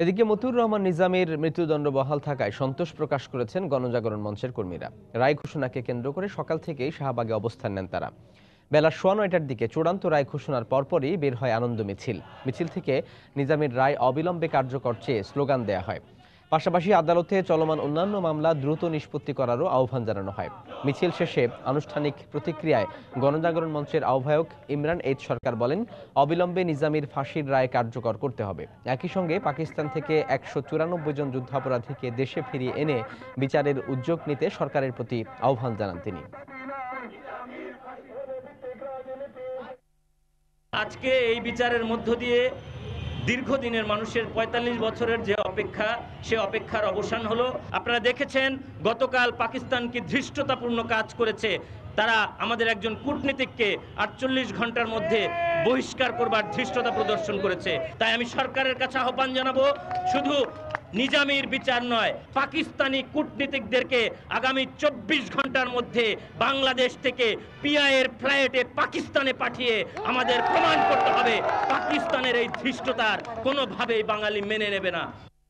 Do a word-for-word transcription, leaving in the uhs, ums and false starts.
এদিকে মতিউর রহমান নিজামীর মৃত্যুদণ্ড বহাল থাকায় সন্তোষ প্রকাশ করেছেন গণজাগরণ মঞ্চের কর্মীরা। রায় ঘোষণাকে কেন্দ্র করে সকাল থেকেই শাহবাগে অবস্থান নেন তারা। বেলা সোয়া নয়টার দিকে চূড়ান্ত রায় ঘোষণার পরপরই বের হয় আনন্দ মিছিল। মিছিল থেকে নিজামীর রায় অবিলম্বে কার্যকর চেয়ে স্লোগান দেয়া হয়। পাশাপাশি আদালতে চলমান অন্যান্য মামলা দ্রুত নিষ্পত্তি করারও আহ্বান জানানো হয়। মিছিল শেষে আনুষ্ঠানিক প্রতিক্রিয়ায় গণজাগরণ মঞ্চের আহ্বায়ক ইমরান এইচ সরকার বলেন, অবিলম্বে নিজামীর ফাঁসির রায় কার্যকর করতে হবে। একই সঙ্গে পাকিস্তান থেকে একশো চুরানব্বই জন যুদ্ধাপরাধীকে দেশে ফিরিয়ে এনে বিচারের উদ্যোগ নিতে সরকারের প্রতি আহ্বান জানান তিনি। আজকে এই বিচারের মধ্য দিয়ে দীর্ঘদিনের মানুষের পঁয়তাল্লিশ বছরের যে অপেক্ষা, সে অপেক্ষার অবসান হলো। আপনারা দেখেছেন গতকাল পাকিস্তান কি ধৃষ্টতাপূর্ণ কাজ করেছে। তারা আমাদের একজন কূটনীতিককে আটচল্লিশ ঘন্টার মধ্যে বহিষ্কার করবার ধৃষ্টতা প্রদর্শন করেছে। তাই আমি সরকারের কাছে আহ্বান জানাবো, শুধু নিজামীর বিচার নয়, পাকিস্তানি কূটনীতিকদেরকে আগামী চব্বিশ ঘন্টার মধ্যে বাংলাদেশ থেকে পিআইয়ের ফ্লাইটে পাকিস্তানে পাঠিয়ে আমাদের প্রমাণ করতে হবে পাকিস্তানের এই ধৃষ্টতার কোনোভাবেই বাঙালি মেনে নেবে না।